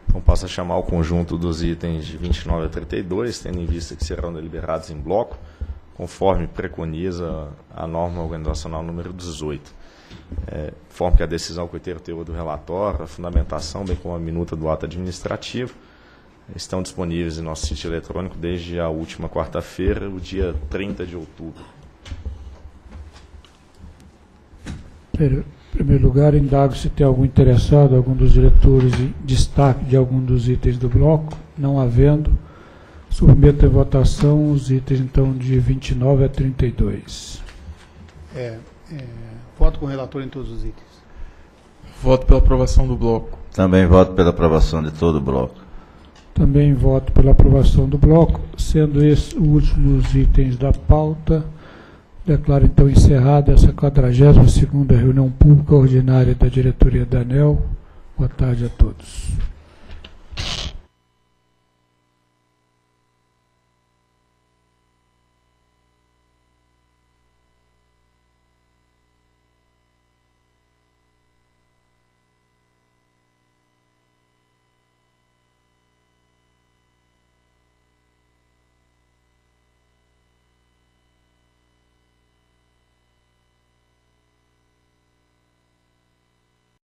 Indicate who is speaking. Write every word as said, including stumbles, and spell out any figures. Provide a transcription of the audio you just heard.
Speaker 1: Então passo a chamar o conjunto dos itens de vinte e nove a trinta e dois, tendo em vista que serão deliberados em bloco, conforme preconiza a norma organizacional número dezoito. É, conforme que a decisão com o teor do relatório, a fundamentação, bem como a minuta do ato administrativo, estão disponíveis em nosso sítio eletrônico desde a última quarta-feira, o dia trinta de outubro.
Speaker 2: Em primeiro lugar, indago se tem algum interessado, algum dos diretores, em destaque de algum dos itens do bloco. Não havendo, submeto em votação os itens, então, de vinte e nove a trinta e dois.
Speaker 3: É, é, voto com o relator em todos os itens.
Speaker 4: Voto pela aprovação do bloco.
Speaker 5: Também voto pela aprovação de todo o bloco.
Speaker 2: Também voto pela aprovação do bloco, sendo esses os últimos itens da pauta. Declaro, então, encerrada essa quadragésima segunda reunião pública ordinária da diretoria da ANEEL. Boa tarde a todos.